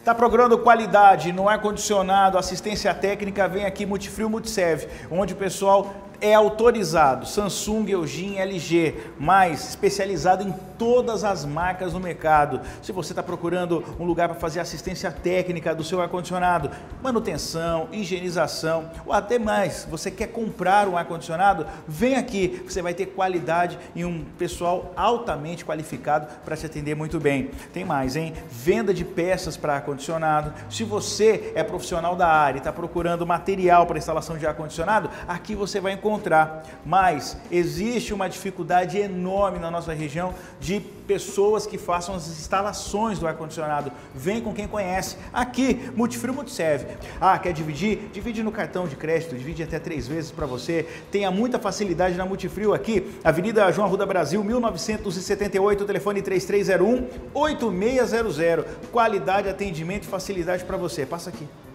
Tá procurando qualidade no ar-condicionado, assistência técnica? Vem aqui Multifrio Multiserve, onde o pessoal é autorizado, Samsung, Eugene, LG, mais especializado em todas as marcas no mercado. Se você está procurando um lugar para fazer assistência técnica do seu ar-condicionado, manutenção, higienização ou até mais, você quer comprar um ar-condicionado, vem aqui, você vai ter qualidade e um pessoal altamente qualificado para te atender muito bem. Tem mais, hein? Venda de peças para ar-condicionado. Se você é profissional da área e está procurando material para instalação de ar-condicionado, aqui você vai encontrar. Mas existe uma dificuldade enorme na nossa região de pessoas que façam as instalações do ar-condicionado. Vem com quem conhece. Aqui, Multifrio Multiserve. Ah, quer dividir? Divide no cartão de crédito, divide até 3 vezes para você. Tenha muita facilidade na Multifrio aqui, Avenida João Arruda Brasil, 1978, telefone 3301-8600. Qualidade, atendimento e facilidade para você. Passa aqui.